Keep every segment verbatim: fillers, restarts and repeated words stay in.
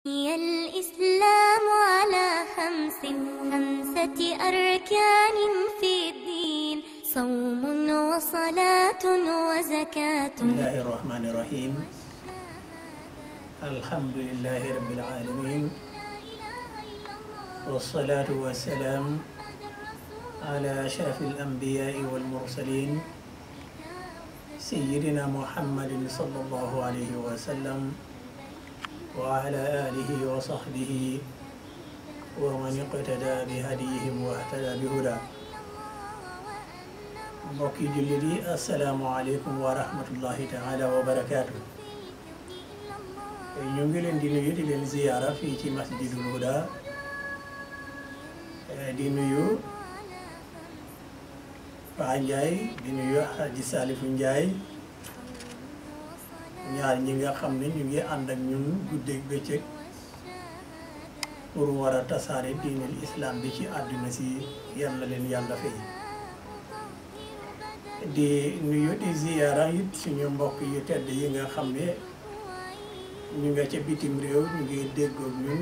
بني الإسلام على خمس خمسة أركان في الدين صوم وصلاة وزكاة. بسم الله الرحمن الرحيم. الحمد لله رب العالمين، والصلاة والسلام على أشرف الأنبياء والمرسلين سيدنا محمد صلى الله عليه وسلم وعلى آله وصحبه ومن اقتدى بهديهم واهتدى بهداه. mbokki jullit yi assalaamu aleykum wa rahmatullahi taala wa barakaatu. ñu ngi leen di nuyu di leen ziyaara fii ci masjidul huda, di nuyu Paa Njaay, di nuyu Haji Saalifu Njaay, ñaar ñi nga xam ne ñu ngi ànd ak ñun guddeeg bëccëg pour war a tasaare diinul islam bi ci àdduna si. yal na leen yàlla fay. di nuyu di ziyaara it suñu mbokk yu tedd yi nga xam ne ñu nga ca bitim réew ñu ngi déggoog ñun.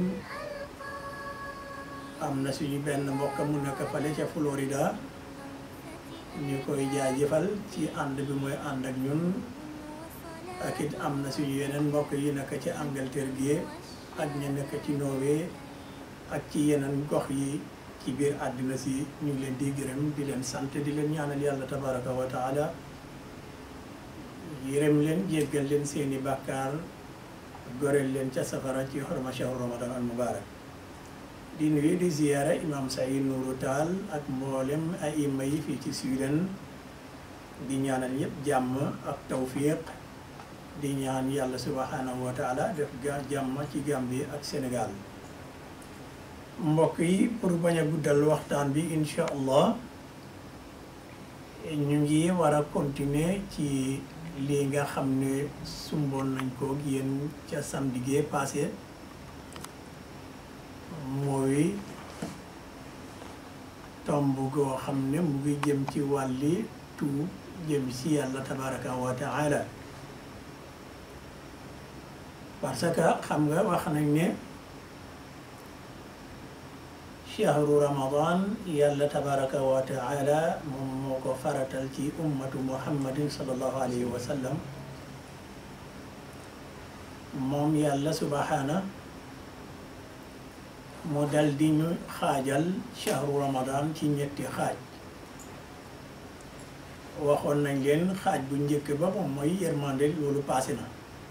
am na suñu benn mbokk mu nekk fale ca Florida, ñu koy jaajëfal ci ànd bi mooy ànd ak ñun. ak it am na suñu yeneen mbokk yi nekk ci Angleterre gi ak ña nekk ci Norvège ak ci yeneen gox yi ci biir àddina si. ñu ngi leen di gërëm di leen sant di leen ñaanal yàlla tabaraka wa taala yërëm leen, jéggal leen seeni bàkkaar, goreel leen ca safara ci xorma shahru ramadan al mubarak. di nuyu di ziyaara imam Saïd Nourou Tall ak mboolem ay imma yi fii ci Sweden, di ñaanal ñëpp jàmm ak tawfiq, di ñaan yàlla subhanahu wa taala def ga jàmm ci Gambie ak Sénégal. mbokk yi, pour bañ a guddal waxtaan bi, incha allah ñu ngi war a continuer ci lii nga xam ne sumboon nañ ko yéen ca samedi gee passé, mooy tomb goo xam ne mu ngi jëm ci wàlli tuub jëm ci yàlla tabaraka wa taala. parce que xam nga wax nañ ne shahru ramadan yàlla tabaraka wa taala moom moo ko faratal ci ummatu muhammadin sallallahu alayhi wa sallam. moom yàlla subhana mu dal di ñu xaajal shahru ramadan ci ñetti xaaj. waxoon nañ leen xaaj bu njëkk ba moom mooy yërmande, loolu passé na.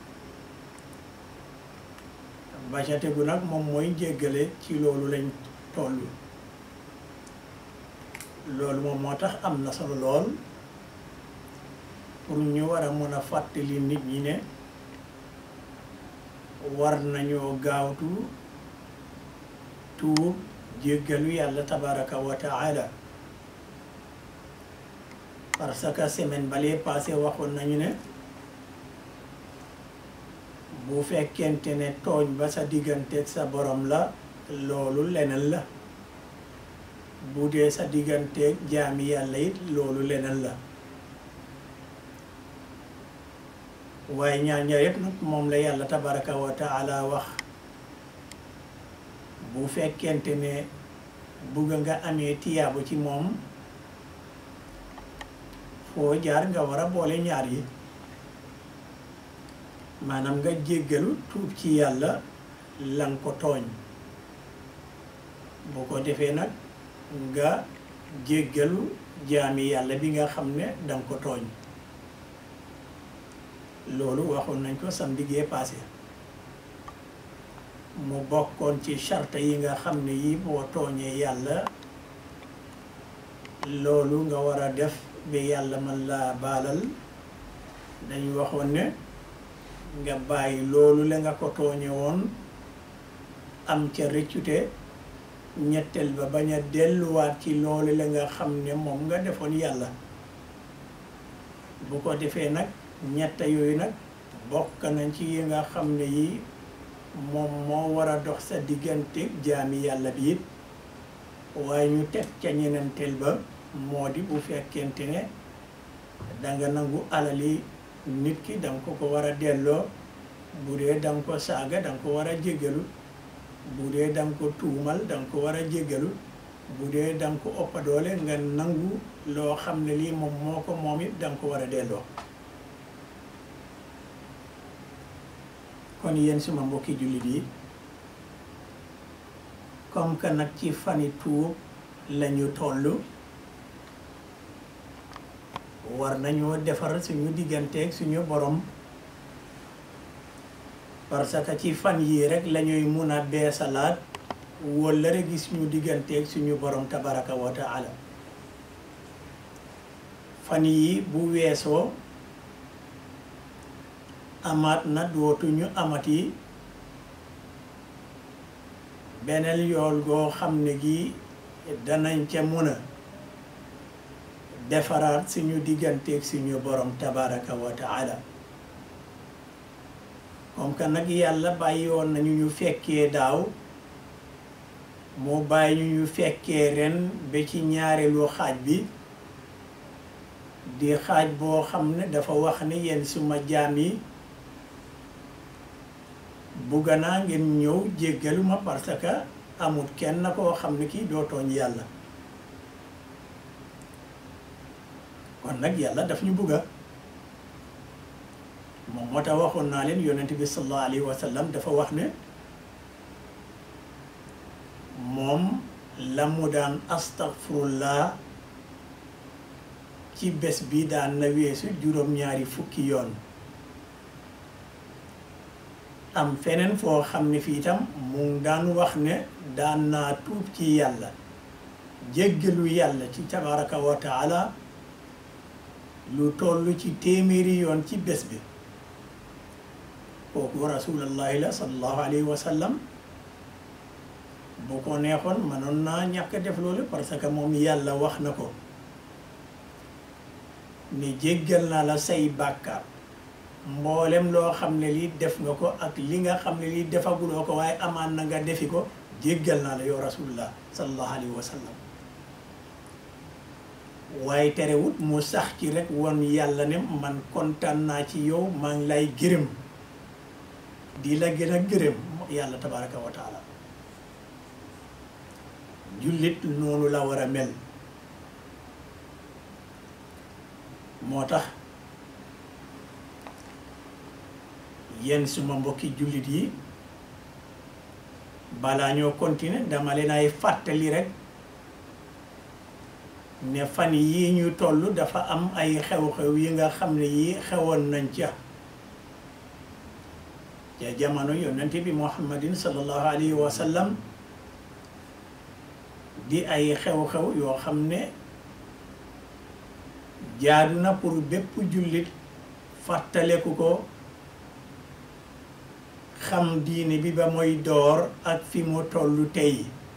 ba ca tegu nag moom mooy jéggale, ci loolu lañ toll. loolu moom moo tax am na solo lool pour ñu war a mën a fàttali nit ñi ne war nañoo gaawtu tuub jéggalu yàlla tabaraka wa taala. parce que semaine balee passé waxoon nañu ne bu fekkente ne tooñ ba sa digganteeg sa borom la, loolu leneen la. bu dee sa digganteeg jaami yàlla it loolu leneen la. waaye ñaar ñaar yëpp nag moom la yàlla tabaraka wa taala wax. bu fekkente ne bugg nga amee tiyaabu ci moom, foo jaar nga war a boole ñaar yi. maanaam nga jéggalu tuub ci yàlla lan ko tooñ. boo ko defee nag nga jéggalu jaami yàlla bi nga xam ne danga ko tooñ. loolu waxoon nañ ko samedi gee passé. mu bokkoon ci charte yi nga xam ne yi boo tooñee yàlla loolu nga war a def ba yàlla mën laa baalal. dañu waxoon ne nga bàyyi loolu la nga ko tooñe woon, am ca rëccute. ñetteel ba bañ a delluwaat ci loolu la nga xam ne moom nga defoon yàlla. bu ko defee nag ñett yooyu nag bokk nañ ci yi nga xam ne yi moom moo war a dox sa diggante jaami yàlla bi it. waaye ñu teg ca ñenenteel ba moo di bu fekkente ne danga nangu alali nit ki danga ko ko war a delloo. bu dee danga ko saaga danga ko war a jéggalu. bu dee danga ko tuumal danga ko war a jéggalu bu dee danga ko ëppa doole nga nangu loo xam ne lii moom moo ko moom it danga ko war a delloo kon yéen suma mbokki jullit yi comme que nag ci fani tuub lañu toll war nañoo defar suñu digganteeg suñu borom parce que ci fan yii rek lañuy mun a beesalaat wala rek gis suñu digganteeg suñu borom tabaraka wa taala fan yii bu weesoo amaat na dootuñu amati beneen yool goo xam ne gi danañ ca mun a defaraat suñu digganteeg suñu borom tabaraka wa taala comme que nag yàlla bàyyi woon nañu ñu fekkee daaw moo bàyyi ñu ñu fekkee ren ba ci ñaareelu xaaj bi di xaaj boo xam ne dafa wax ne yéen suma jaam yi bugg naa ngeen ñëw jéggaluma parce que amul kenn koo xam ne kii doo tooñ yàlla kon nag yàlla daf ñu bugga moom moo tax waxoon naa leen yonent bi sallallahu alayhi wa sallam dafa wax ne moom la mu daan astaghfirullah ci bés bi daan na weesu juróom-ñaari fukki yoon am feneen foo xam ne fii itam mu daan wax ne daan naa tuub ci yàlla jéggalu yàlla ci tabaraka wa taala lu toll ci téeméeri yoon ci bés bi kooku rasulallahi la sallallahu alayhi wa sallam bu ko neexoon mënoon naa ñàkk def loolu parce que moom yàlla wax na ko ni jéggal naa la say bàkkaar mboolem loo xam ne lii def nga ko ak li nga xam ne lii defaguloo ko waaye amaan na nga defi ko jéggal naa la yow rasulullah sallallahu alayhi wa sallam waaye terewut mu sax ci rek woon yàlla ne man kontaan naa ci yow maa ngi lay gërëm di la gën a gërëm yàlla tabaraka wa taala jullit noonu la war a mel moo tax yéen suma mbokki jullit yi balaa ñoo continuer dama leen ay fàttali rek ne fan yii ñu toll dafa am ay xew-xew yi nga xam ne yii xewoon nañ ca ca jamono yonent bi muhammadin sallallahu alayhi wa sallam di ay xew-xew yoo xam ne jaadu na pour bépp jullit fàttaleku ko xam diine bi ba mooy door ak fi mu tollu tey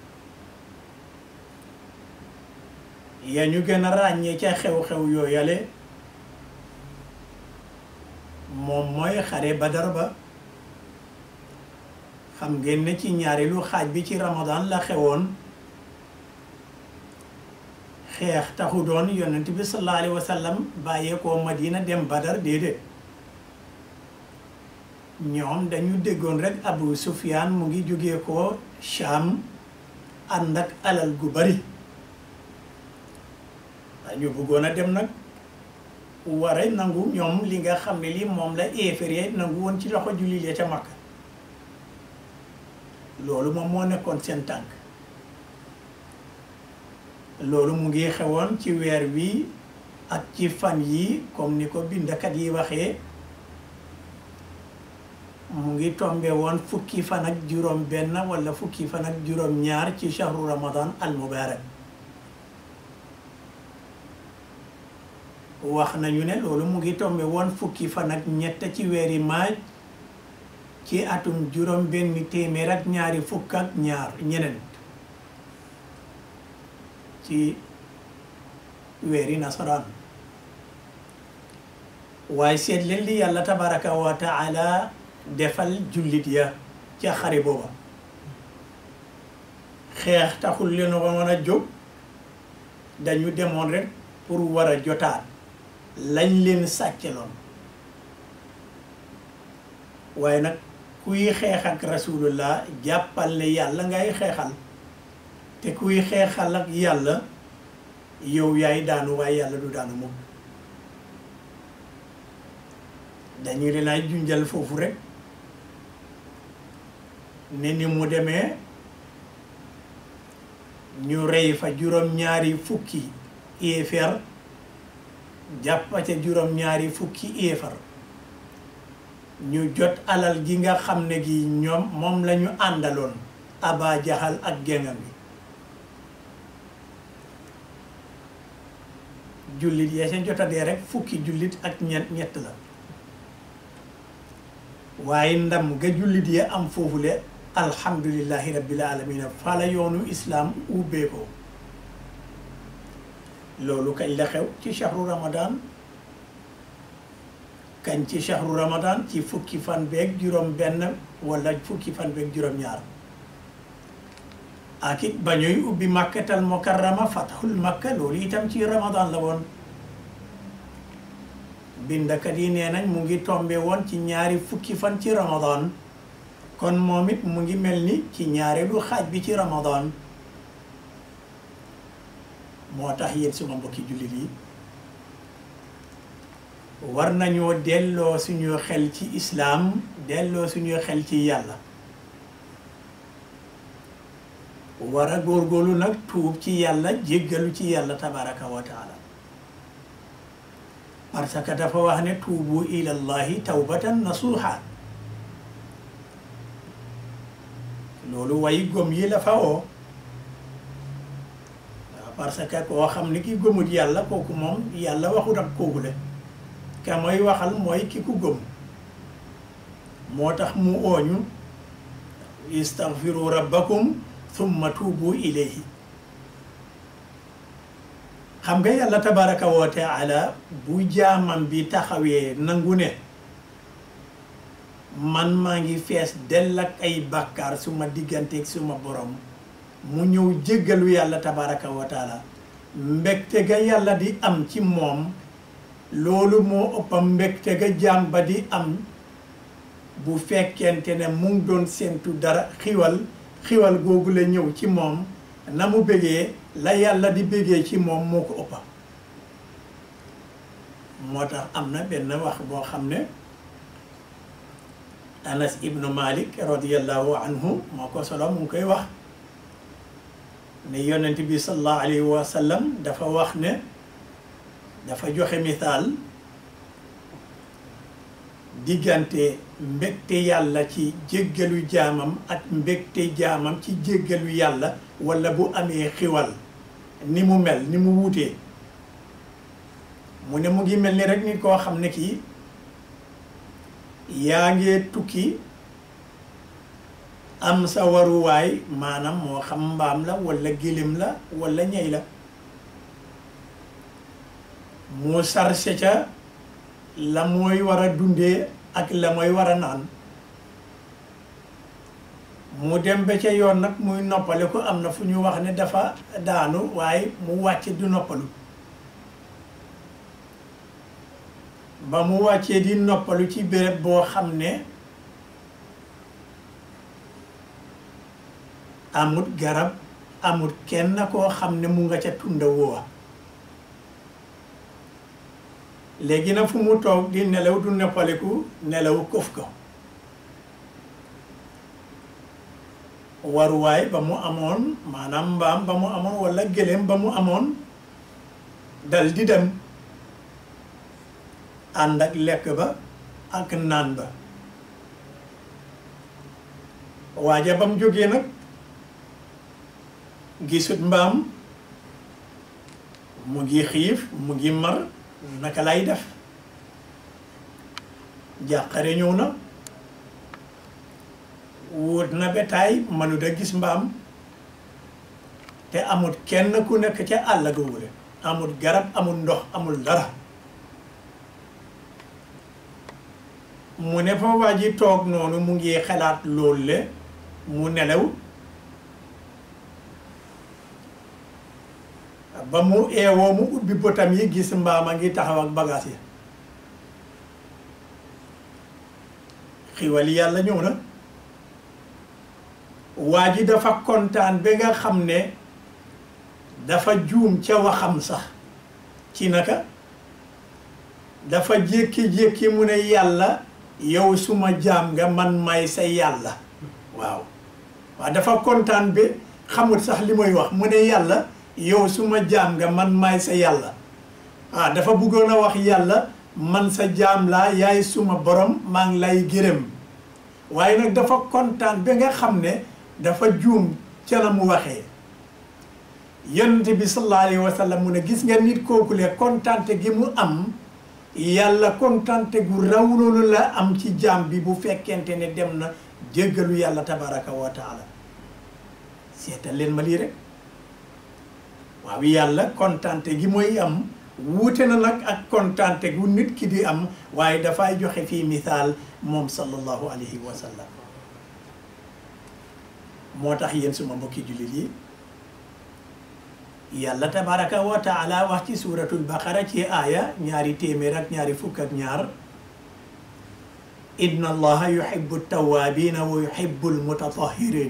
ya ñu gën a ràññee ca xew-xew yooyale moom mooy xare Badar ba xam ngeen ne ci ñaareelu xaaj bi ci Ramadan la xewoon xeex taxu doon yonent bi sallallahu alayhi wa sallam bàyyeekoo Madina dem Badar déedéet ñoom dañu déggoon rek Abu Sufyaan mu ngi jógee ko Sham ànd ak alal gu bari dañu bëggoon a dem nag war a nangu ñoom li nga xam ne li moom la éeféré nangu woon ci loxo jullit ya ca Makka loolu moom moo nekkoon seen tànk loolu mu ngi xewoon ci weer wi ak ci fan yi comme ni ko bindakat yi waxee mu ngi tombe woon fukki fan ak juróom benn wala fukki fan ak juróom ñaar ci shahru ramadan al mubarak wax nañu ne loolu mu ngi tombe woon fukki fan ak ñett ci weeri maaj ci atum juróom benn téeméer ak ñaari fukk ak ñaar ñeneen ci weeri nasaraan waaye seet leen li yàlla tabaraka wa taala defal jullit ya ca xare booba xeex taxul leen woon a jóg dañu demoon rek pour war a jotaat lañ leen sàcceloon waaye nag kuy xeex ak rasulullah jàppal ne yàlla ngay xeexal te kuy xeexal ak yàlla yow yaay daanu waaye yàlla du daanu moom dañu leen ay junjal foofu rek ne ni mu demee ñu rey fa juróom-ñaari fukki éefar jàppate juróom-ñaari fukki éefar ñu jot alal gi nga xam ne gi ñoom moom la ñu àndaloon Aba Jahal ak géngam bi jullit yee seen jotadee rek fukki jullit ak ñett ñett la waaye ndam ga jullit yee am foofule alhamdulillahi rabbil alamina fa la yoonu islaam ubbee ko loolu kañ la xew ci shahru ramadan kañ ci shahru ramadan ci fukki fan beeg juróom benn wala fukki fan beeg juróom ñaar ak it ba ñuy ubbi makkatal mukarrama fathul makka loolu itam ci ramadan la woon bindakat yi nee nañ mu ngi tombe woon ci ñaari fukki fan ci ramadan kon moom it mu ngi mel ni ci ñaareelu xaaj bi ci ramadan moo tax yéen suma mbokki jullit yi war nañoo delloo suñu xel ci islaam delloo suñu xel ci yàlla war a góorgóorlu nag tuub ci yàlla jéggalu ci yàlla tabaraka wa taala parce que dafa wax ne tuubu ilallahi tawbatan nasuha loolu way gëm yi la fa woo parce que koo xam ne ki gëmut yàlla kooku moom yàlla waxut ak kooku le ka mooy waxal mooy ki ku gëm moo tax mu ooñu istaghfiru rabbakum thumma tuubu ilayhi xam nga yàlla tabaraka wa taala bu jaamam bi taxawee nangu ne man maa ngi fees dell ak ay bàkkaar suma digganteeg suma borom mu ñëw jéggalu yàlla tabaraka wa taala mbégte ga yàlla di am ci moom loolu moo ëppa mbégte ga jaam ba di am bu fekkente ne mu ngi doon séentu dara xiwal xiwal googu la ñëw ci moom na mu bégee la yàlla di bégee ci moom moo ko ëppa moo tax am na benn wax boo xam ne Anas ibnu Malik radiyallahu anhu moo ko solo mu ngi koy wax ne yonent bi sallallahu alayhi wa sallam dafa wax ne dafa joxe misaal diggante mbégte yàlla ci jéggalu jaamam ak mbégte jaamam ci jéggalu yàlla wala bu amee xiwal ni mu mel ni mu wuutee mu ne mu ngi mel ni rek nit koo xam ne kii yaa ngee tukki am sa waruwaay maanaam moo xam mbaam la wala gëléem la wala ñey la mu sarse ca la mooy war a dundee ak la mooy war a naan mu dem ba ca yoon nag muy noppale ko am na fu ñu wax ne dafa daanu waaye mu wàcc du noppalu ba mu wàccee di noppalu ci béréb boo xam ne amut garab amut kenn koo xam ne mu nga ca tunda woowa léegi na fu mu toog di nelaw du noppaliku nelaw këf ko waruwaay ba mu amoon maanaam mbaam ba mu amoon walla gëléem ba mu amoon dal di dem ànd ak lekk ba ak naan ba waaja ba mu jógee nag gisut mbaam mu ngi xiif mu ngi mar naka lay def jàqare ñëw na wóot na ba taay mënu da gis mbaam te amul kenn ku nekk ca àll googule amul garab amul ndox amul dara mu ne fa waa ji toog noonu mu ngi xalaat loolu le mu nelaw ba mu eewoo mu ubbi bëtam yi gis mbaam a ngi taxaw ak bagaas yi xiwal yàlla ñëw na waa ji dafa kontaan ba nga xam ne dafa juum ca waxam sax ci naka dafa jékki-jékki mu ne yàlla yow suma jaam nga man may sa yàlla waaw waaw dafa kontaan ba xamul sax li muy wax mu ne yàlla yow suma jaam nga man may sa yàlla ah dafa bëggoon a wax yàlla man sa jaam laa yaay suma borom maa ngi lay gërëm waaye nag dafa kontaan ba nga xam ne dafa juum ca la mu waxee yonent bi sallallahu alayhi wa sallam mu ne gis nga nit kooku le kontaante gi mu am yàlla kontaante gu raw loolu la am ci jaam bi bu fekkente ne dem na jéggalu yàlla tabaraka wa taala seetal leen ma lii rek waaw yàlla kontaante gi mooy am wuute na nag ak kontaante gu nit ki di am waaye dafay joxe fii misaal moom sallallahu alayhi wa sallam moo tax yéen suma mbokki jullit yi yàlla tabaraka wa taala wax ci suuratul baqara ci aaya ñaari téeméer ak ñaari fukk ak ñaar inna allaha yuhibbu tawaabiina wa yuhibbu almutatahhirin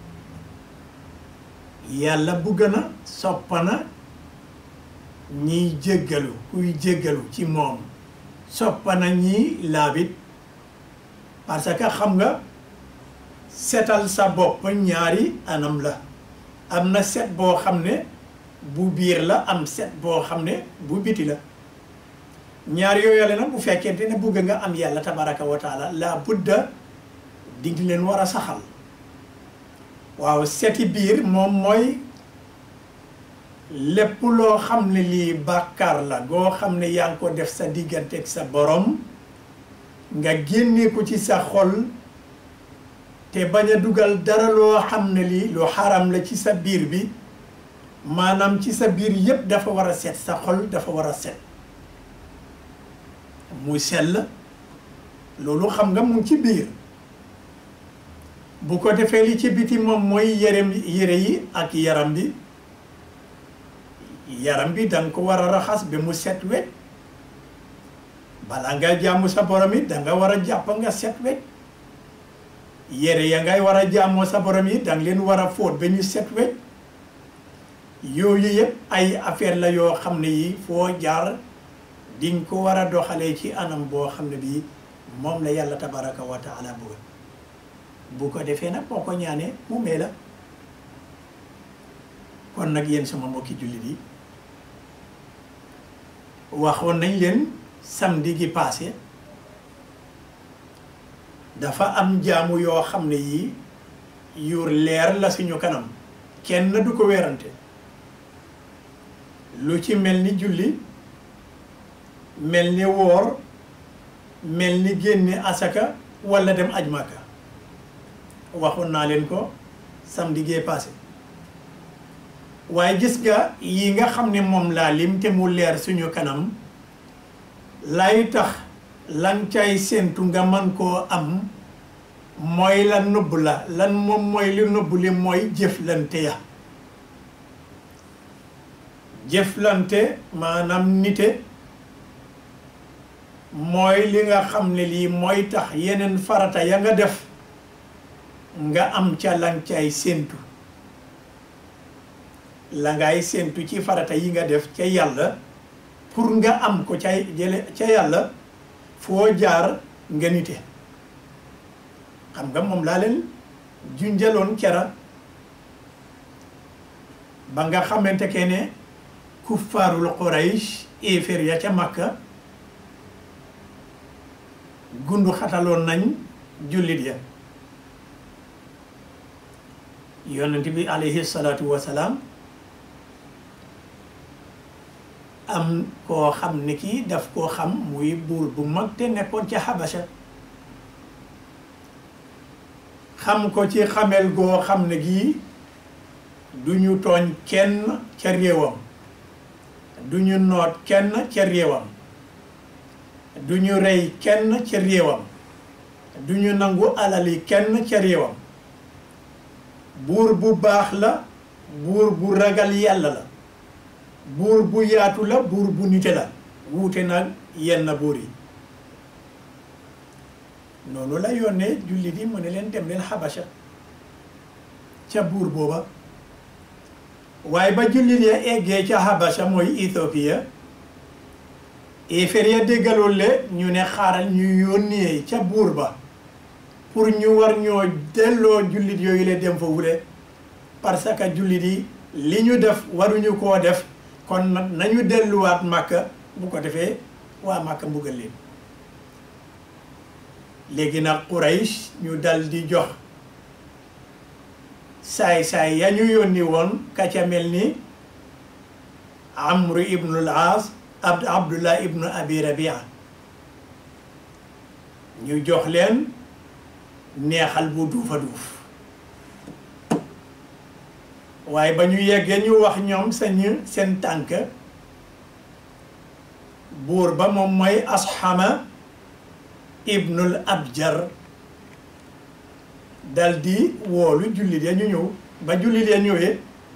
yàlla bugg na soppana ñiy jéggalu kuy jéggalu ci moom soppana ñiy laabit parce que xam nga setal sa bopp ñaari anam la am na set boo xam ne bu biir la am set boo xam ne bu biti la ñaar yooyu la nag bu fekkente ne bugg nga am yàlla tabaraka wa taala la budda dingi leen war a saxal waaw seti biir moom mooy lépp loo xam ne lii bàkkaar la goo xam ne yaa ngi ko def sa diggante ak sa borom nga génne ko ci sa xol te bañ a dugal dara loo xam ne lii lu xaram la ci sa biir bi maanaam ci sa biir yépp dafa war a set sa xol dafa war a set mu sell loolu xam nga mu ngi ci biir bu ko defee li ci biti moom mooy yérem yére yi ak yaram bi yaram bi danga ko war a raxas ba mu set wecc balaa nga jaamu sa borom it danga war a jàpp nga set wecc yére ya ngay war a jaamoo sa borom yi danga leen war a fóot ba ñu set wecc yooyu yëpp ay affaire la yoo xam ne yi foo jaar diñ ko war a doxalee ci anam boo xam ne bii moom la yàlla tabaraka wa taala bëgg bu ko defee nag boo ko ñaanee mu mee la kon nag yéen sama mbokki jullit yi waxoon nañ leen samedi gi passé dafa am jaamu yoo xam ne yi yu leer la suñu kanam kenn du ko weerante lu ci mel ni julli mel ni woor mel ni génne asaka walla dem aj Makka waxoon naa leen ko samedi gee passé waaye gis nga yi nga xam ne moom laa lim te mu leer suñu kanam lay tax lan cay séentu nga man koo am mooy la nëbb la lan moom mooy li nëbb li mooy jëflante ya jëflante maanaam nite mooy li nga xam ne lii mooy tax yeneen farata ya nga def nga am ca lan cay séentu la ngay séentu ci farata yi nga def ca yàlla pour nga am ko ca jële ca yàlla foo jaar nga nite xam nga moom laa leen junjaloon kera ba nga xamante ke ne kuffaarul Quraysh éeféer ya ca Makka gundu xataloon nañ jullit ya yonent bi alayhi salaatu wasalaam am koo xam ne kii daf koo xam muy buur bu mag te nekkoon ca Habasha xam ko ci xamel goo xam ne gii du ñu tooñ kenn ca réewam du ñu noot kenn ca réewam du ñu rey kenn ca réewam du ñu nangu alali kenn ca réewam buur bu baax la buur bu ragal yàlla la buur bu yaatu la buur bu nite la wuute nag yenn buur yi noonu la yónnee jullit yi mu ne leen dem leen Habasha ca buur booba waaye ba jullit ya eggee ca Habasha mooy Ethiopia éeféer ya déggaloon le ñu ne xaaral ñu yónnee ca buur ba pour ñu war ñoo delloo jullit yooyu le dem foofu le parce que jullit yi li ñu def waruñu koo def kon nag nañu delluwaat Màkka bu ko defee waa Màkka mbugal leen léegi nag Quraysh ñu dal di jox saay-saay ya ñu yónni woon ka ca mel ni Amru ibnul Aas abd Abdullah ibnu Abi Rabia ñu jox leen neexal bu duufa duuf waaye ba ñu yeggee ñu wax ñoom sañu seen tànk buur ba moom mooy Ashama ibnul Abjar dal di woolu jullit ya ñu ñëw ba jullit ya ñëwee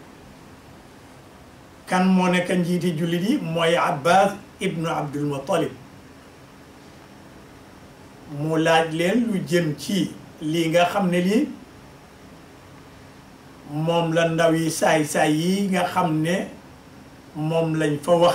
kan moo nekk njiiti jullit yi mooy Abbas ibnu Abdul Muttalib mu laaj leen lu jëm ci lii nga xam ne lii moom la ndaw yi saay-saay yi nga xam ne moom lañ fa wax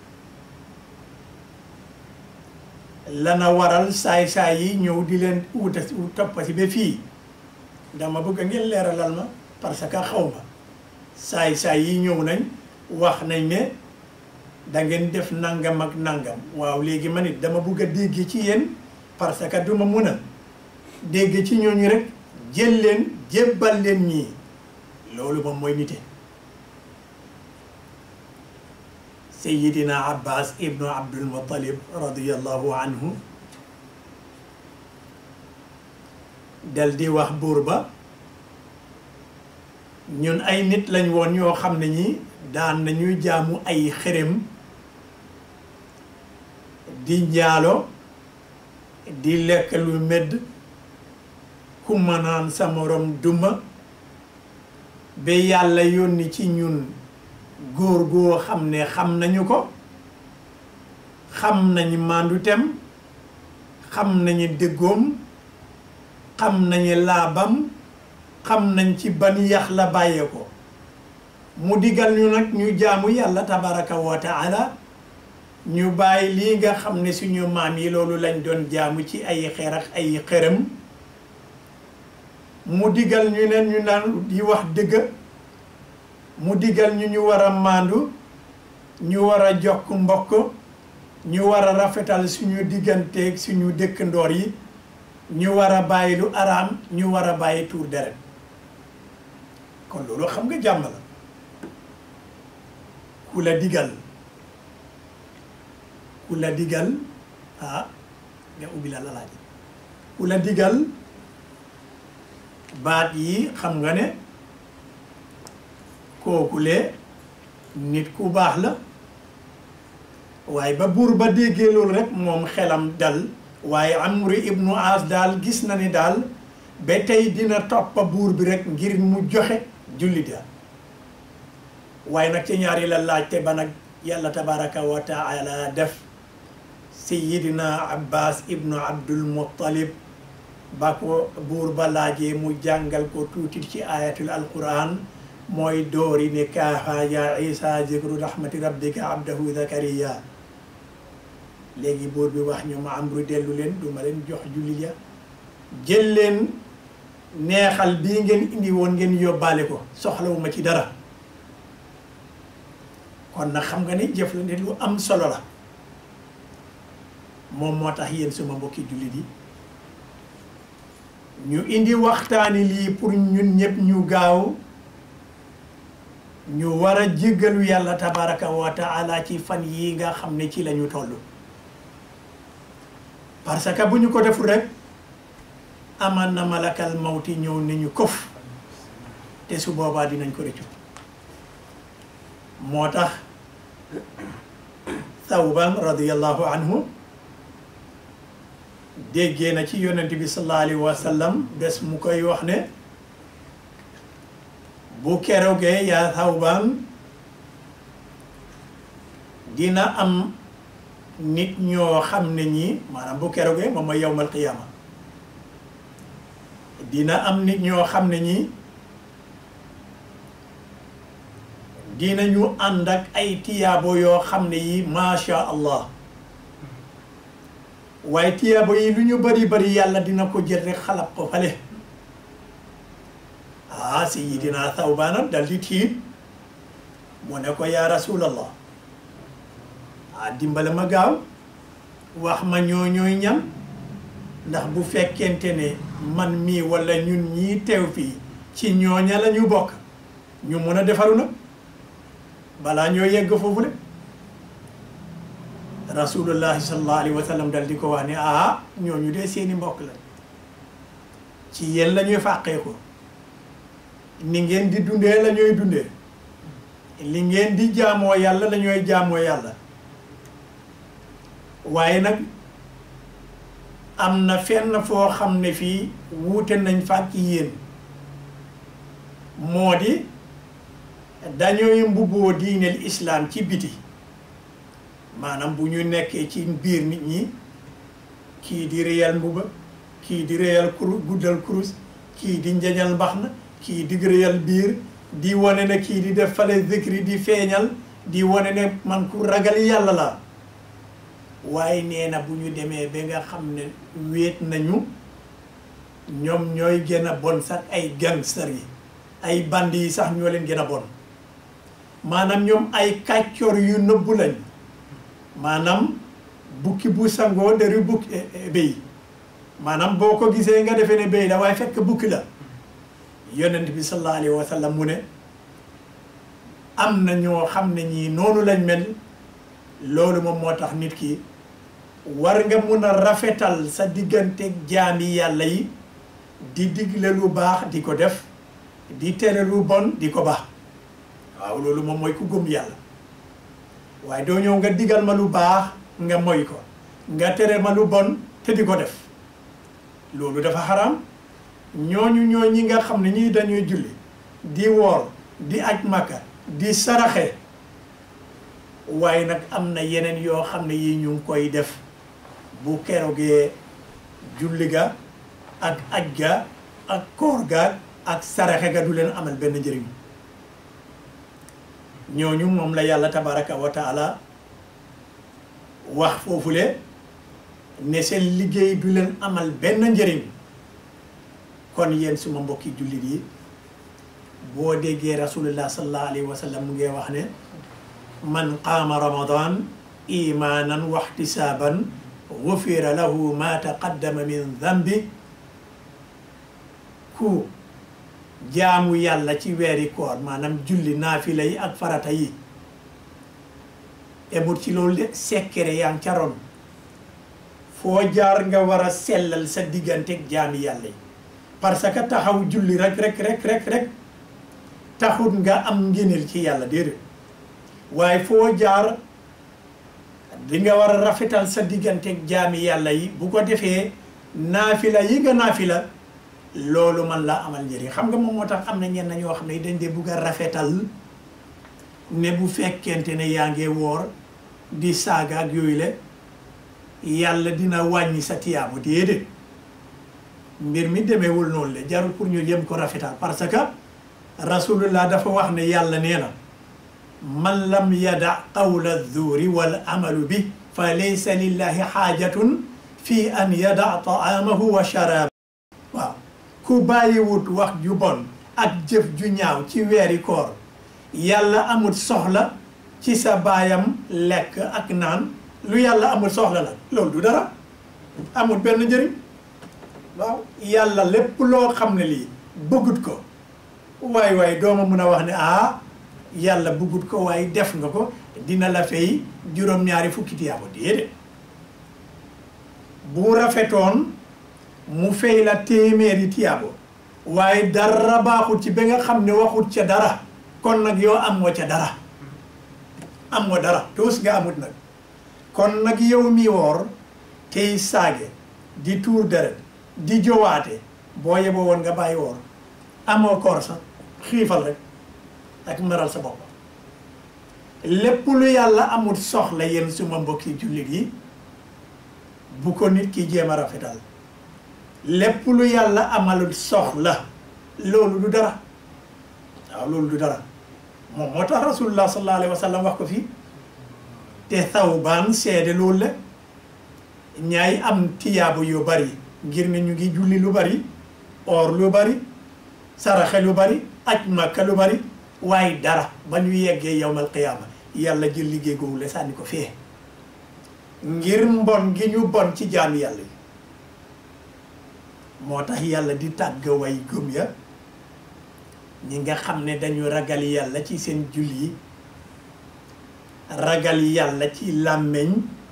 lana waral saay-saay yi ñëw di leen wuta toppasi ba fii dama bëgg ngeen leeralal ma parce que xaw ma saay-saay yi ñëw nañ wax nañ ne da ngeen def nangam ak nangam waaw léegi man it dama bëgg a dégg ci yéen parce que duma mun a dégg ci ñooñu rek jël leen jébbal leen ñii loolu moom mooy nite Seyyidina Abbas ibnu Abdul Muttalib radiyallahu anhu dal di wax buur ba ñun ay nit lañ woon yoo xam ne ñi daan nañuy jaamu ay xërëm di njaalo di lekk lu medd ku ma naan sa morom duma ba yàlla yónni ci ñun góor goo xam ne xam nañu ko xam nañu màndutem xam nañu dëggoom xam nañu laabam xam nañ ci ban yax la bàyyee ko mu digal ñu nag ñu jaamu yàlla tabaraka wa taala ñu bàyyi lii nga xam ne suñu maam yi loolu lañ doon jaamu ci ay xeer ak ay xërëm mu digal ñu ne ñu naan di wax dëgg mu digal ñu ñu war a maandu ñu war a jokk mbokk ñu war a rafetal suñu digganteeg suñu dëkkandoor yi ñu war a bàyyi lu araam ñu war a bàyyi tuur deret kon loolu xam nga jàmm la ku la digal ku la digal ah nga ubbi la laaj ku la digal baat yi xam nga ne kookule nit ku baax la waaye ba buur ba déggee loolu rek moom xelam dal waaye Amru ibnu As daal gis na ni daal ba tey dina toppa buur bi rek ngir mu joxe jullit ya waaye nag ci ñaari la laajte ba nag yàlla tabaraka wa taala def Sayyidina Abbas ibnu Abdul Muttalib ba ko buur ba laajee mu jàngal ko tuuti ci ayatul alquran mooy doori ne kaafa ya isa zikru rahmati rabbika abdahu zakariya léegi buur bi wax ñu ma Amru dellu leen du ma leen jox jullit ya jël leen neexal bii ngeen indi woon ngeen yóbbaale ko soxlawuma ci dara kon nag xam nga ni jëflante lu am solo la moom moo tax yéen suma mbokki jullit yi ñu indi waxtaani lii pour ñun ñëpp ñu gaaw ñu war a jéggalu yàlla tabaraka wa taala ci fan yi nga xam ne ci lañu toll parce que bu ñu ko deful rek aman na malakal mawti ñëw ne ñu kof te su boobaa dinañ ko rëccu moo tax Thawban radiyallahu anhu déggee na ci yonent bi sallallahu alayhi wa sallam bés mu koy wax ne bu keroogee yaa Thawban dina am nit ñoo xam ne ñi maanaam bu keroogee moom mooy yawmal qiyaama dina am nit ñoo xam ne ñi dinañu ànd ak ay tiyaabo yoo xam ne yi macha allah waaye tiyaabo yi lu ñu bari bari yàlla dina ko jël rek xalab ko fale ah Sayyidina Thawbaan dal di tiit mu ne ko yaa rasulallah ah dimbale ma gaaw wax ma ñoo ñooy ñam ndax bu fekkente ne man mii walla ñun ñii teew fii ci ñooña la ñu bokk ñu mën a defaru nag balaa ñoo yegg foofu de rasulullahi sallallahu alayhi wa sallam dal di ko wax ne ah ñooñu dee seeni mbokk la ci yéen la ñuy fàqee ko ni ngeen di dundee la ñuy dundee li ngeen di jaamoo yàlla la ñuy jaamoo yàlla waaye nag am na fenn foo xam ne fii wuute nañ fa ak yéen moo di dañooy mbubboo diineel islaam ci biti maanaam bu ñu nekkee ci biir nit ñi kii di réyal mbubba kii di réyal kuru guddal kurus kii di njañal mbaxna kii di réyal biir di wane ne kii di def fale zikri di feeñal di wane ne man ku ragal yàlla la waaye nee na bu ñu demee ba nga xam ne wéet nañu ñoom ñooy gën a bon sax ay gangster yi ay bandi yi sax ñoo leen gën a bon maanaam ñoom ay kàccoor yu nëbbu lañ maanaam bukki bu sangoo dari bukki béy maanaam boo ko gisee nga defee ne béy la waaye fekk bukki la yonent bi sallallahu alayhi wa sallam mu ne am na ñoo xam ne ñii noonu lañ mel loolu moom moo tax nit ki war nga mun a rafetal sa digganteeg jaami yàlla yi di digle lu baax di ko def di tere lu bon di ko baax waaw loolu moom mooy ku gëm yàlla waaye doo ñëw nga digal ma lu baax nga moy ko nga tere ma lu bon te di ko def loolu dafa xaram ñooñu ñoo ñi nga xam ne ñii dañuy julli di woor di aj màkka di saraxe waaye nag am na yeneen yoo xam ne yii ñu ngi koy def bu keroogee julli ga ak aj ga ak koor ga ak saraxe ga du leen amal benn njëriñ ñooñu moom la yàlla tabaraka wa taala wax foofule ne seen liggéey du leen amal benn njëriñ kon yéen suma mbokki jullit yi boo déggee rasulullah sallallahu alayhi wa sallam mu ngi wax ne man qaama ramadan imaanan wa ihtisaaban gufira lahu ma taqaddama min dambi ku jaamu yàlla ci weeri koor maanaam julli naafila yi ak farata yi emut ci loolu de sekkere yaa ngi ca ron foo jaar nga war a sellal sa digganteeg jaami yàlla yi parce que taxaw julli rek rek rek rek rek taxut nga am ngéneel ci yàlla déedéet waaye foo jaar di nga war a rafetal sa digganteeg jaami yàlla yi bu ko defee naafila yi nga naafila loolu man laa amal njëriñ xam nga moom moo tax am na ñenn ñoo xam ne dañ dee bugg a rafetal ne bu fekkente ne yaa ngi woor di saaga ak yooyu le yàlla dina wàññi sa tiyaabu déedéet mbir mi demeewul noonu le jarul pour ñu yem ko rafetal parce que rasulullah dafa wax ne yàlla nee na man lam yada qawla zuuri wal amalu bi fa laysa lillahi xaajatun fi an yada taamahu wa sharaab waaw ku bàyyiwut wax ju bon ak jëf ju ñaaw ci weeri koor yàlla amul soxla ci sa baayam lekk ak naan lu yàlla amul soxla la loolu du dara amul benn njëriñ waaw yàlla lépp loo xam ne lii bëggut ko waay waay dooma mun a wax ne ah yàlla bëggut ko waaye def nga ko dina la fay juróom-ñaari fukki tiyaabo déedéet bu rafetoon mu fay la téeméeri tiyaabo waaye dara baaxut ci ba nga xam ne waxut ca dara kon nag yow amoo ca dara amoo dara toos nga amut nag kon nag yow mi woor tey saage di tuur deret di jowaate boo yeboo woon nga bàyyi woor amoo koor sax xiifal rek ak maral sa bopp lépp lu yàlla amul soxla yéen suma mbokki jullit yi bu ko nit ki jéem a rafetal lépp lu yàlla amalul soxla loolu du dara waaw loolu du dara moom moo tax rasulullah sallallahu alayhi wa sallam wax ko fii te Thawbaan seede loolu la ñaay am tiyaabu yu bari ngir ne ñu ngi julli lu bari or lu bari saraxe lu bari aj Makka lu bari waaye dara ba ñu yeggee yawmal qiyaama yàlla jël liggéey googu la sànni ko fee ngir mbon gi ñu bon ci jaam yàlla yi moo tax yàlla di tàgg way gëm ya ñi nga xam ne dañu ragal yàlla ci seen julli yi ragal yàlla ci làmmeñ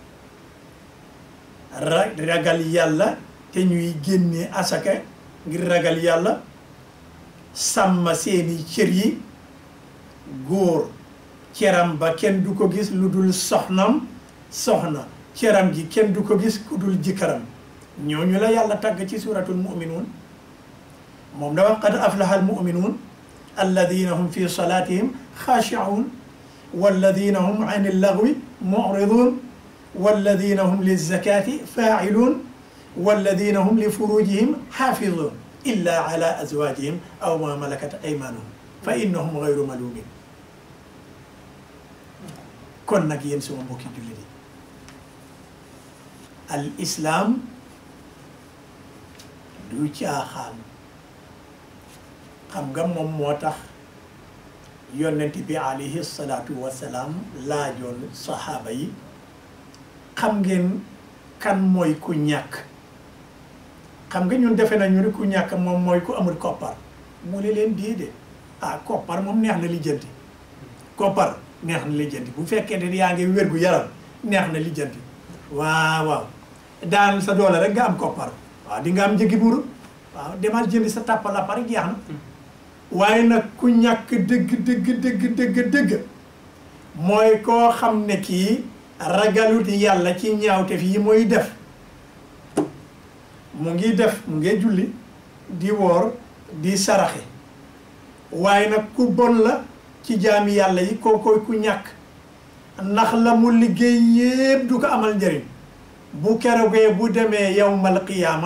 ragal yàlla te ñuy génne asaka ngir ragal yàlla sàmm seeni cër yi góor ceram ba kenn du ko gis lu dul soxnam soxna ceram gi kenn du ko gis ku dul jëkkëram ñooñu la yàlla tàgg ci suratul mu'minuun moom da wax qad aflaha al mu'minuun alladina hum fi salatihim xaashi'uun walladina hum an illagwi mu'riduun walladina hum lizakati faa'iluun walladina hum li furujihim xaafizuun illa ala azwajihim aw ma malakat aymanuhum fa innahum gayru malumin kon nag yéen suma mbokki jullit yi al islam du caaxaan xam nga moom moo tax yonent bi alayhi salaatu wasalaam laajoon saxaaba yi xam ngeen kan mooy ku ñàkk xam nga ñun defe nañu ni ku ñàkk moom mooy ku amul koppar mu ne leen déedéet ah koppar moom neex na lijjanti koppar neex na lijjanti bu fekkee ne yaa ngi wér gu yaram neex na lijjanti waaw waaw daan sa doole rek nga am koppar waaw di nga am njëgi buru waaw demal jëndi sa tàppal la pare jeex na waaye nag ku ñàkk dëgg dëgg dëgg dëgg dëgg mooy koo xam ne kii ragalut yàlla ci ñaawtef yi muy def mu ngi def mu ngi julli di woor di saraxe waaye nag ku bon la ci jaami yàlla yi koo koy ku ñàkk ndax la mu liggéey yépp du ko amal njëriñ bu keroogee bu demee yawmal qiyaama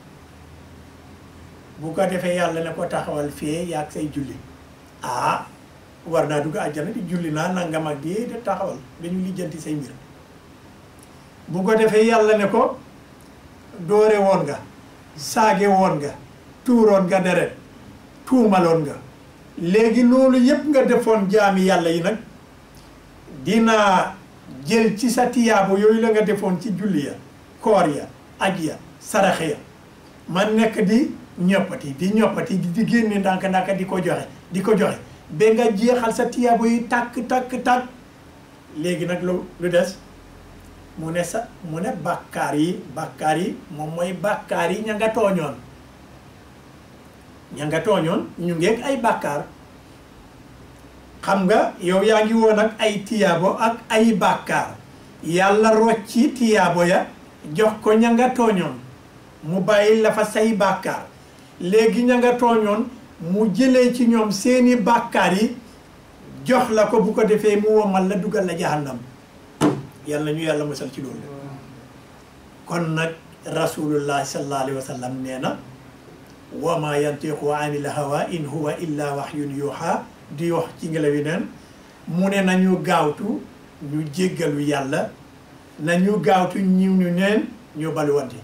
bu ko defee yàlla ne ko taxawal fee yaag say julli ah war naa dugg àjjana di julli naa nangam ak di de taxawal dañu lijjanti say mbir bu ko defee yàlla ne ko doore woon nga saage woon nga tuuroon nga deret tuumaloon nga léegi loolu yépp nga defoon jaami yàlla yi nag dinaa jël ci sa tiyaabo yooyu la nga defoon ci julli ya koor ya aj ya saraxe ya man nekk di ñoppati di ñoppati di génne ndànk ndànk di ko joxe di ko joxe ba nga jeexal sa tiyaabo yi tàkk tàkk tàkk léegi nag lu lu des mu ne sa mu ne bàkkaar yi bàkkaar yi moom mooy bàkkaar yi ña nga tooñoon ña nga tooñoon ñu ngeeg ay bàkkaar xam nga yow yaa ngi woon ak ay tiyaabo ak ay bàkkaar yàlla rocci tiyaabo ya jox ko ña nga tooñoon mu bàyyi la fa say bàkkaar léegi ña nga tooñoon mu jëlee ci ñoom seeni bàkkaar yi jox la ko bu ko defee mu womal la dugal la jahannam yàlla ñu yàlla musal ci loolu kon nag rasulullah sallallahu alayhi wa sallam nee na wa ma yantiqu anil hawa in huwa illa wahyun yuha di wax ci ngelaw yi neen mu ne nañu gaawtu ñu jéggalu yàlla nañu gaawtu ñiw ñu neen ñu baluwante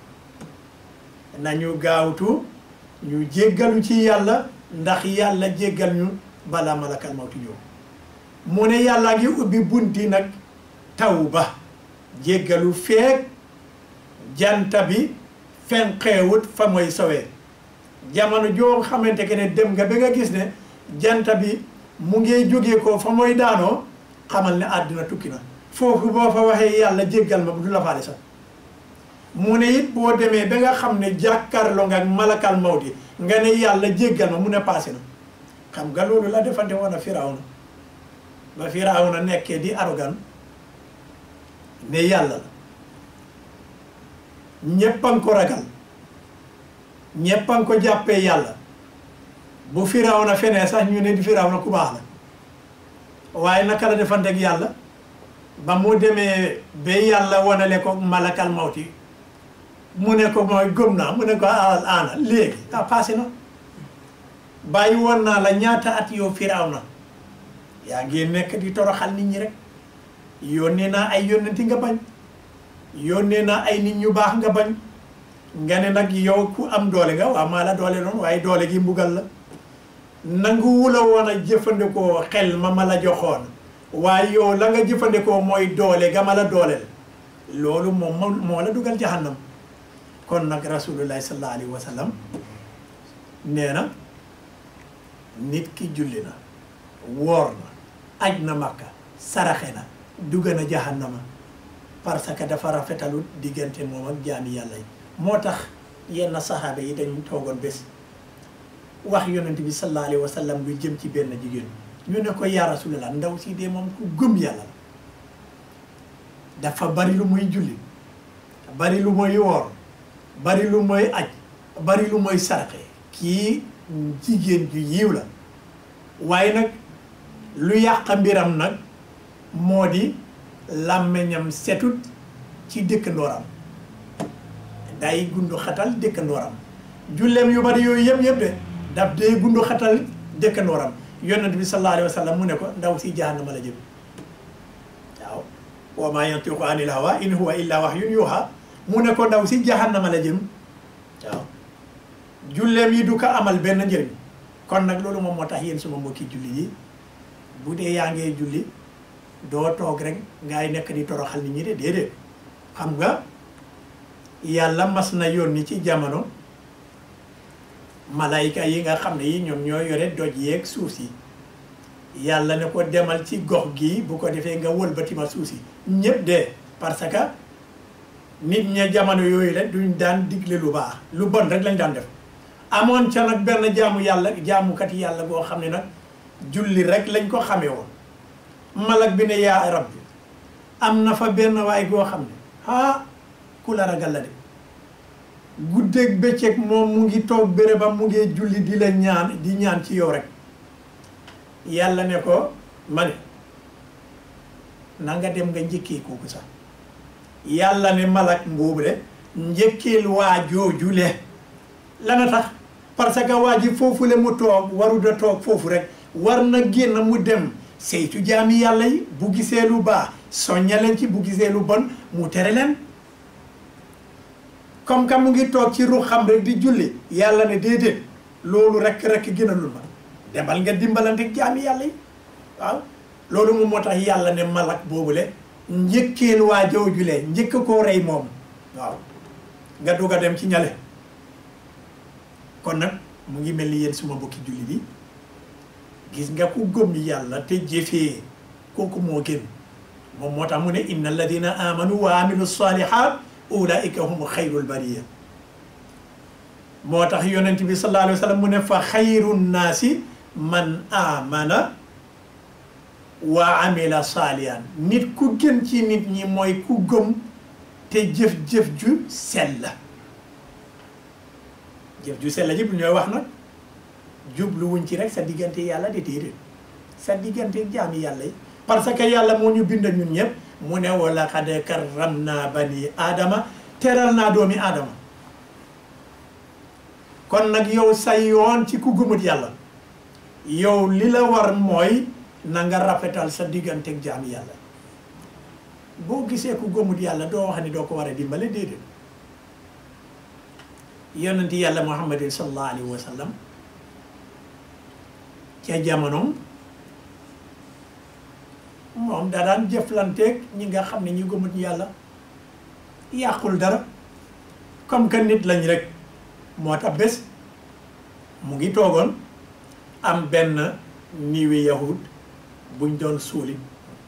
nañu gaawtu ñu jéggalu ci yàlla ndax yàlla jéggal ñu balaa malakal mawti ñëw mu ne yàlla ngi ubbi bunti nag tawba jéggalu feek janta bi fenqeewut fa mooy sowee jamono joo xamante ke ne dem nga ba nga gis ne janta bi mu ngi jógee ko fa mooy daanoo xamal ne àddina tukki na foofu boo fa waxee yàlla jéggal ma bu du la faale sax mu ne it boo demee ba nga xam ne jàkkaarloo nga ak malakal mawti nga ne yàlla jéggal ma mu ne passé na xam nga loolu la defante woon a Firawna ba Firawna nekkee di arrogant ne yàlla la ñéppan ko ragal ñéppan ko jàppee yàlla bu Firawna fenee sax ñu ne di Firawna ku baax la waaye naka la defante ak yàlla ba mu demee ba yàlla wanale ko malakal mawti mu ne ko mooy gëm naa mu ne ko al aana léegi ah passé na bàyyi woon naa la ñaata at yow Firawna yaa ngi nekk di toroxal nit ñi rek yónnee naa ay yónnenti nga bañ yónnee naa ay nit ñu baax nga bañ nga ne nag yow ku am doole nga waaw maa la doole noonu waaye doole gi mbugal la nangu wula woon a jëfandikoo xel ma ma la joxoon waaye yow la nga jëfandikoo mooy doole ga ma la dooleel loolu moom moo la dugal jahannam kon nag rasulullahi sallallahu alayhi wa sallam nee na nit ki julli na woor na aj na makka saraxe na dugg na jahannama parce que dafa rafetalu diggante moom ak jaami yàlla yi moo tax yenn saxaaba yi dañ toogoon bés wax yonent bi sallallahu alayhi wa sallam lu jëm ci benn jigéen ñu ne ko yaa rasulallah ndaw si dee moom ku gëm yàlla la dafa bari lu muy julli bari lu muy woor bari lu muy aj bari lu muy saraxe kii jigéen ju yiw la waaye nag lu yàq mbiram nag moo di làmmiñam setut ci dëkkandooram day gundu xatal dëkkandooram julleem yu bari yooyu yëpp yëpp de daf day gundu xatal dëkkandooram yonent bi sallallahu alayhi wa sallam mu ne ko ndaw si jahannama la jëm waaw wa maa yantiqu anil hawa in huwa illa wahyun yuha mu ne ko ndaw si jahannama la jëm waaw julleem yi du ko amal benn njëriñ kon nag loolu moom moo tax yéen suma mbokki julli yi bu dee yaa ngee julli doo toog rek ngay nekk di toroxal nit ñi de déedéet xam nga yàlla mas na yónni ci jamono malayka yi nga xam ne yi ñoom ñoo yore doj yeeg suuf si yàlla ne ko demal ci gox gi bu ko defee nga wëlbati ma suuf si ñëpp de parce que nit ña jamono yooyu la duñ daan digle lu baax lu bon rek lañ daan def amoon ca nag benn jaamu yàlla jaamukat yàlla goo xam ne nag julli rek lañ ko xamee woon malak bi ne yaa rabbi am na fa benn waay goo xam ne ah ku la ragal la de guddeeg bëccëg moom mu ngi toog bérébam mu ngi julli di la ñaan di ñaan ci yow rek yàlla ne ko ma ne na nga dem nga njëkkee kooku sax yàlla ne malak mboobu de njëkkeel waa jooju le lana tax parce que waa ji foofu le mu toog waru da toog foofu rek war na génn mu dem saytu jaami yàlla yi bu gisee lu baax soñña leen ci bu gisee lu bon mu tere leen comme que mu ngi toog ci ru xam rek di julli yàlla ne déedéet loolu rek rek gënalul ma demal nga dimbalante jaami yàlla yi waaw loolu moom moo tax yàlla ne malak boobule njëkkeel waa joojulee njëkk koo rey moom waaw nga dugg a dem ci ñale kon nag mu ngi mel ni yéen suma bokki julli bi gis nga ku gëm yàlla te jëfee kooku moo gën moom moo tax mu ne inna alladina amanu wa amilu salihat ulaika hum xayrul bariya moo tax yonent bi sallallahu alayhi wa sallam mu ne fa xayru nnaasi man amana wa amila salihan nit ku gën ci nit ñi mooy ku gëm te jëf-jëf ju sell jëf ju sell ji bu ñooy wax nag jubluwuñ ci rek sa diggante yàlla de déedéet sa diggante jaami yàlla yi parce que yàlla moo ñu bind ñun ñëpp mu ne wa laqad karramna bani aadama teral naa doomi aadama kon nag yow sa yoon ci ku gëmut yàlla yow li la war mooy na nga rafetal sa diggante jaami yàlla boo gisee ku gëmut yàlla doo wax ni doo ko war a dimbale déedéet yonenti yàlla muhammadin sallallahu alayhi wa sallam ca jamonoom moom daa daan jëflanteeg ñi nga xam ne ñu gëmut yàlla yàqul dara comme que nit lañ rek moo tax bés mu ngi toogoon am benn niwi yahud buñ doon suuli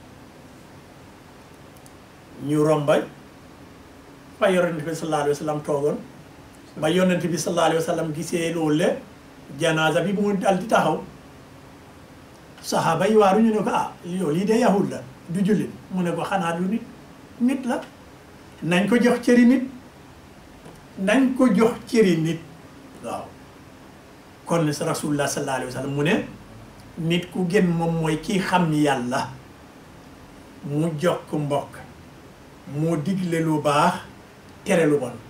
ñu romba fa yonent bi sallallahu alayhi wa sallam toogoon ba yonent bi sallallahu alayhi wa sallam gisee loolu le janaasa bi mu dal di taxaw saxaaba yi waaru ñu ne ko ah yow lii de yahud la du jullit mu ne ko xanaa du nit nit la nañ ko jox cëri nit nañ ko jox cëri nit waaw kon rasulullah sallallahu alayhi wa sallam mu ne nit ku gën moom mooy kii xam yàlla mu jox ko mbokk mu digle lu baax tere lu bon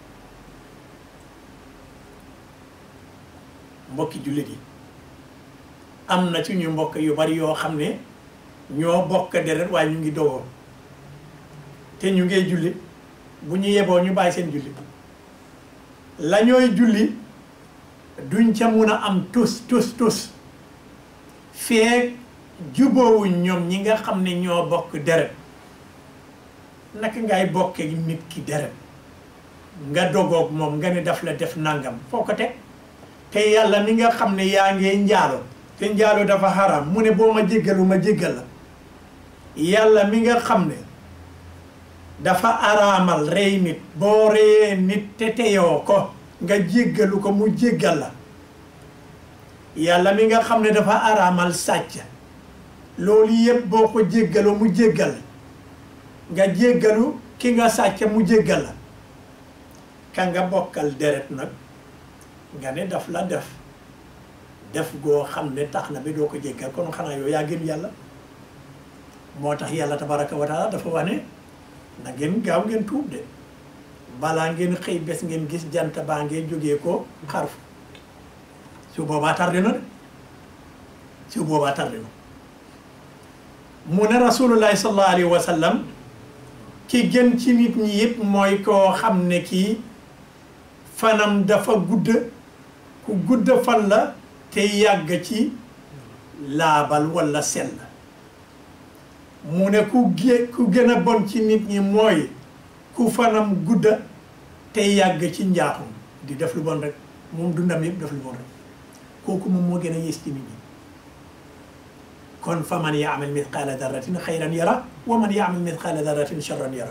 mbokki jullit yi am na ci ñu mbokk yu bari yoo xam ne ñoo bokk deret waaye ñu ngi dogoo te ñu ngee julli bu ñu yeboo ñu bàyyi seen julli la ñooy julli duñ ca mun a am tus tus tus feek juboowuñ ñoom ñi nga xam ne ñoo bokk deret naka ngay bokke nit ki deret nga dogoog moom nga ne daf la def nangam foo ko teg te yàlla mi nga xam ne yaa ngee njaalo te njaalo dafa xaram mu ne boo ma jéggalu ma jéggal la yàlla mi nga xam ne dafa araamal rey nit boo reyee nit te teyoo ko nga jéggalu ko mu jéggal la yàlla mi nga xam ne dafa araamal sàcc loolu yëpp boo ko jéggaloo mu jéggal nga jéggalu ki nga sàcc mu jéggal la ka nga bokkal deret nag nga ne daf la def def goo xam ne tax na bi doo ko jéggal kon xanaa yow yaa gën yàlla moo tax yàlla tabaraka wa taala dafa wax ne na ngeen gaaw ngeen tuub de balaa ngeen xëy bés ngeen gis jant baa ngeen jógee ko xarfu su boobaa tardé na de su boobaa tardé na mu ne rasulullahi sallallahu alayhi wa sallam ki gën ci nit ñi yëpp mooy koo xam ne kii fanam dafa gudd ku gudd fan la te yàgg ci laabal walla sell mu ne ku gé ku gën a bon ci nit ñi mooy ku fanam gudda te yàgg ci njaaxum di def lu bon rek moom dundam yëpp def lu bon rek kooku moom moo gën a yées ci nit ñi kon fa man yaamal mithqaala darratin xayran yara wa man yaamal mithqaala darratin charran yara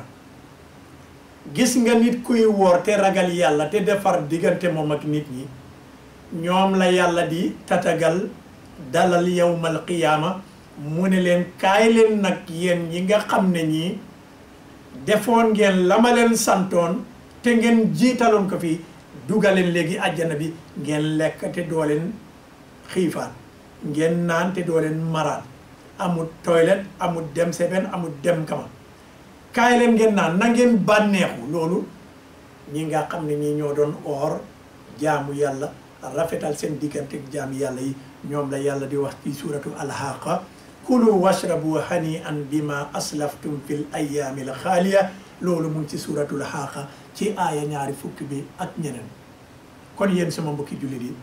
gis nga nit kuy woor te ragal yàlla te defar diggante moom ak nit ñi ñoom la yàlla di tatagal dalal yawmal qiyaama mu ne leen kaay leen nag yéen ñi nga xam ne ñii defoon ngeen la ma leen santoon te ngeen jiitaloon ko fii dugaleen léegi àjjana bi ngeen lekk te doo leen xiifaan ngeen naan te doo leen maraan amul toilette amul dem seben amul dem kama kaay leen ngeen naan na ngeen bànneexu loolu ñi nga xam ne ñi ñoo doon oor jaamu yàlla rafetal seen diggante ak jaamu yàlla yi ñoom la yàlla di wax ci suratu alhaqa kulu washrabu hani an bima aslaftum fil ayaami l xaaliya loolu mu ngi ci suratul haqa ci aaya ñaari fukki bi ak ñeneen kon yéen sama mbokki jullit yi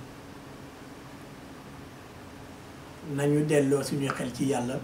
nañu delloo suñuy xel ci yàlla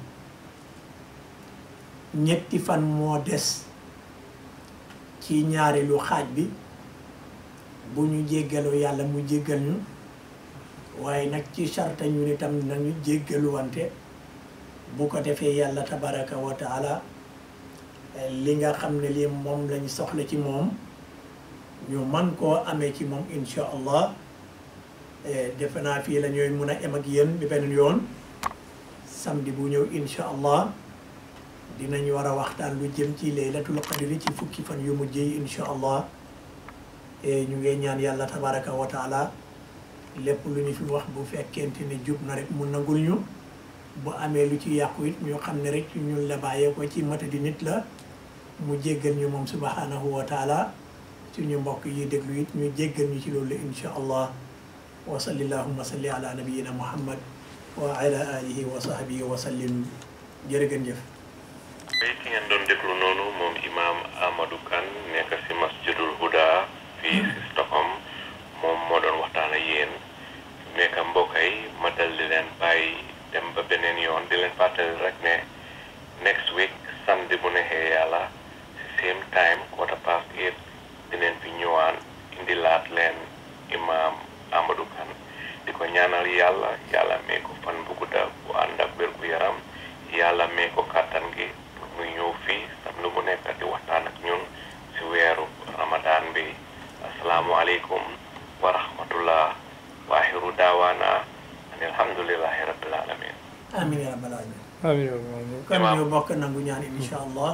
ñetti fan moo des ci ñaareelu xaaj bi bu ñu jéggaloo yàlla mu jéggal ñu waaye nag ci sarta ñu ni tam nañu jéggaluwante bu ko defee yàlla tabaraka wa taala li nga xam ne lii moom lañ soxla ci moom ñu man koo amee ci moom insha allah defe naa fii la ñooy mun a em ak yéen bi beneen yoon samedi bu ñëw insha allah dinañ war a waxtaan lu jëm ci laylatul qadri ci fukki fan yu mujj yi insha allah ñu ngi ñaan yàlla tabaraka wa taala lépp lu ñu fi wax bu fekkente ne jub na rek mu nangul ñu bu amee lu ci yàqu it ñu xam ne rek ñun la bàyyee ko ci mata di nit la mu jéggal ñu moom subhanahu wa taala suñu mbokk yi déglu it ñu jéggal ñu ci loolu insha allah wa salli allahumma salli ala nabiyyina muhammad wa ala alihi wa sahbihi wa sallim jërëgën jëf tey ki ngeen doon déglu noonu moom imam Amadou Kane nekk si masjidul huda fii si Stockholm moom moo doon waxtaan ak yéen nekk mbokk yi ma dal di leen bàyyi dem ba beneen yoon di leen fàttali rek ne next week samedi bu neexee yàlla si same time quarter past eight dineen fi ñëwaan indi laat leen imam Amadou Kane di ko ñaanal yàlla yàlla may ko fan bu gudda bu ànd ak wér gu yaram yàlla may ko kàttan gi pour muy ñëw fii samedi bu nekk di waxtaan ak ñun si weeru ramadan bi asalaamualeykum wa rahmatullah wa axiru daawaana an alhamdulillahi rabbil alamin amin ya rabbal alamin amiin amiin kon ñu bokk nangu ñaan insha allah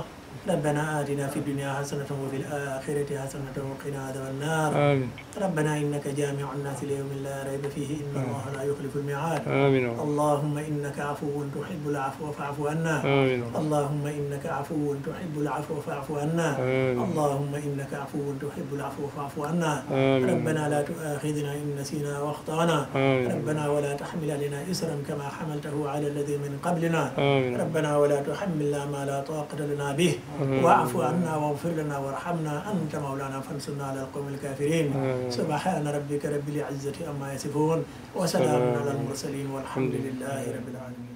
ربنا آتنا في الدنيا حسنة وفي الآخرة حسنة وقنا عذاب النار آمين ربنا إنك جامع الناس ليوم لا ريب فيه إن الله لا يخلف الميعاد آمين اللهم إنك عفو تحب العفو فاعف عنا آمين اللهم إنك عفو تحب العفو فاعف عنا آمين اللهم إنك عفو تحب العفو فاعف عنا آمين ربنا لا تؤاخذنا إن نسينا واخطأنا آمين ربنا ولا تحمل علينا إسرا كما حملته على الذي من قبلنا آمين ربنا ولا تحملنا ما لا طاقة لنا به واعف عنا واغفر لنا وارحمنا أنت مولانا فانصرنا على القوم الكافرين سبحان ربك رب العزة عما يصفون وسلام على المرسلين والحمد لله رب العالمين